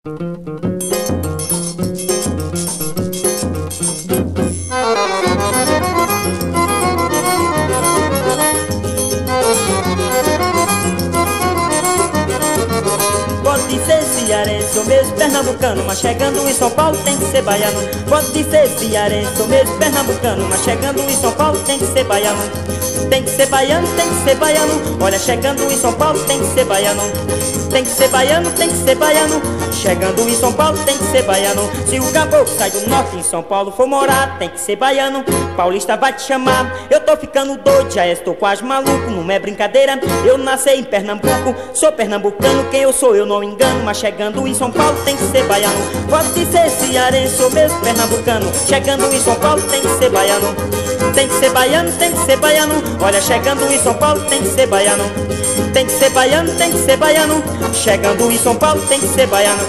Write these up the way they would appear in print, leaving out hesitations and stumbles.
Pode ser cearense ou mesmo pernambucano, mas chegando em São Paulo tem que ser baiano. Pode ser cearense ou mesmo pernambucano, mas chegando em São Paulo tem que ser baiano. Tem que ser baiano, tem que ser baiano. Olha, chegando em São Paulo tem que ser baiano. Tem que ser baiano, tem que ser baiano. Chegando em São Paulo tem que ser baiano. Se o caboclo sai do norte em São Paulo for morar, tem que ser baiano. Paulista vai te chamar. Eu tô ficando doido, já estou quase maluco. Não é brincadeira, eu nasci em Pernambuco. Sou pernambucano, quem eu sou eu não engano. Mas chegando em São Paulo tem que ser baiano. Pode ser cearense ou mesmo pernambucano. Chegando em São Paulo tem que ser baiano. Tem que ser baiano, tem que ser baiano. Olha, chegando em São Paulo tem que ser baiano. Tem que ser baiano, tem que ser baiano. Chegando em São Paulo tem que ser baiano.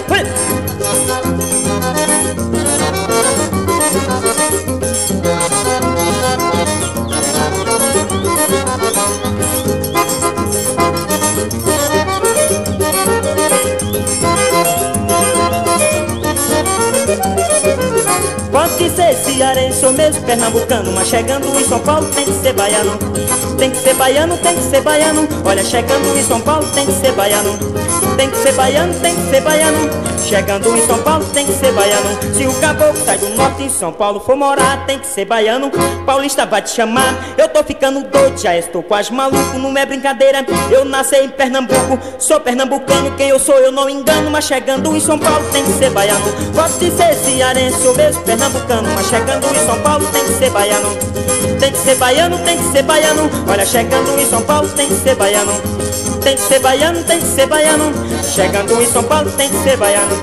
Pode ser cearense ou mesmo pernambucano, mas chegando em São Paulo tem que ser baiano. Tem que ser baiano, tem que ser baiano. Olha, chegando em São Paulo tem que ser baiano. Tem que ser baiano, tem que ser baiano. Chegando em São Paulo tem que ser baiano. Se o caboclo sai do norte em São Paulo for morar, tem que ser baiano. Paulista vai te chamar. Eu tô ficando doido, já estou quase maluco. Não é brincadeira, eu nasci em Pernambuco. Sou pernambucano, quem eu sou eu não engano. Mas chegando em São Paulo tem que ser baiano. Pode ser cearense ou mesmo pernambucano, mas chegando em São Paulo tem que ser baiano. Tem que ser baiano, tem que ser baiano. Olha, chegando em São Paulo tem que ser baiano. Tem que ser baiano, tem que ser baiano. Chegando em São Paulo tem que ser baiano.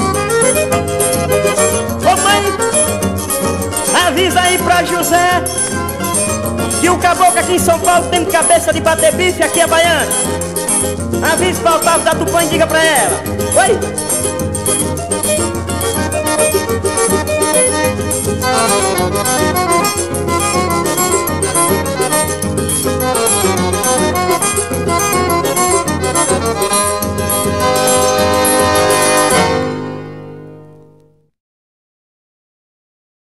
Ô mãe, avisa aí pra José que o caboclo aqui em São Paulo tem cabeça de bater bife, aqui é baiano. Avisa pra Otávio da Tupã e diga pra ela. Oi?